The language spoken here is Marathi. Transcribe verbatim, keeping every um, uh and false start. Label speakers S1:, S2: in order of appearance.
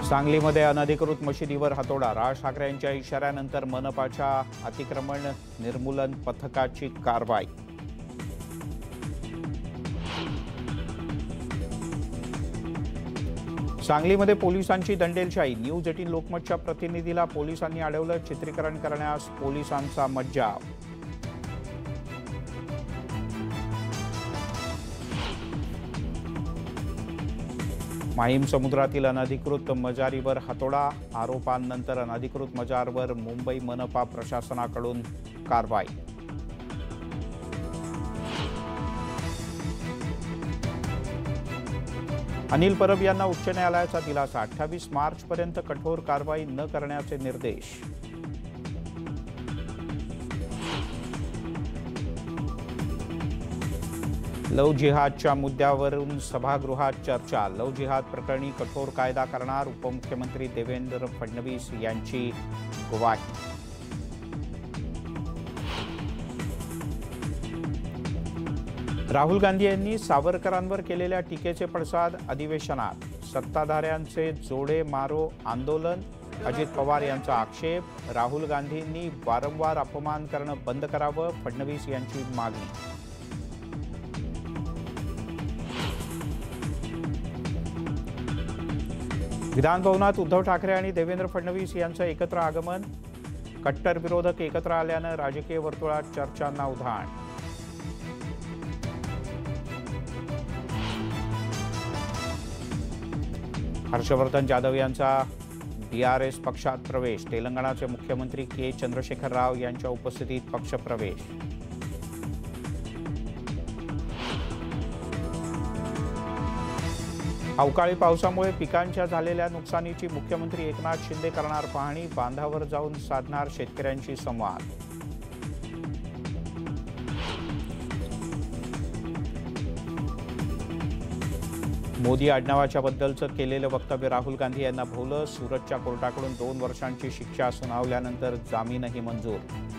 S1: सांगलीमध्ये अनधिकृत मशिदीवर हातोडा. राज ठाकरे यांच्या इशाऱ्यानंतर मनपाच्या अतिक्रमण निर्मूलन पथकाची कारवाई. सांगलीमध्ये पोलिसांची दंडेलशाही. न्यूज एटीन लोकमतच्या प्रतिनिधीला पोलिसांनी अडवलं. चित्रीकरण करण्यास पोलिसांचा मज्जाव. माहीम समुद्रातील अनधिकृत मजारीवर हातोडा. आरोपांनंतर अनधिकृत मजारवर मुंबई मनपा प्रशासनाकडून कारवाई. अनिल परब यांना उच्च न्यायालयाचा दिलासा. अठ्ठावीस मार्च पर्यंत कठोर कारवाई न करण्याचे निर्देश. लव जिहादच्या मुद्द्यावरून सभागृहात चर्चा. लव जिहाद प्रकरणी कठोर कायदा करणार. उपमुख्यमंत्री देवेंद्र फडणवीस यांची ग्वाही. राहुल गांधी यांनी सावरकरांवर केलेल्या टीकेचे पडसाद अधिवेशनात. सत्ताधाऱ्यांचे जोडे मारो आंदोलन. अजित पवार यांचा आक्षेप. राहुल गांधींनी वारंवार अपमान करणं बंद करावं. फडणवीस यांची मागणी. विधानभवनात उद्धव ठाकरे आणि देवेंद्र फडणवीस यांचं एकत्र आगमन. कट्टर विरोधक एकत्र आल्यानं राजकीय वर्तुळात चर्चांना उधाण. हर्षवर्धन जाधव यांचा बीआरएस पक्षात प्रवेश. तेलंगणाचे मुख्यमंत्री के चंद्रशेखर राव यांच्या उपस्थितीत पक्षप्रवेश. अवकाळी पावसामुळे पिकांच्या झालेल्या नुकसानीची मुख्यमंत्री एकनाथ शिंदे करणार पाहणी. बांधावर जाऊन साधणार शेतकऱ्यांशी संवाद. मोदी आडनावाच्या बद्दलचं केलेलं वक्तव्य राहुल गांधी यांना भोवलं. सुरतच्या कोर्टाकडून दोन वर्षांची शिक्षा सुनावल्यानंतर जामीनही मंजूर.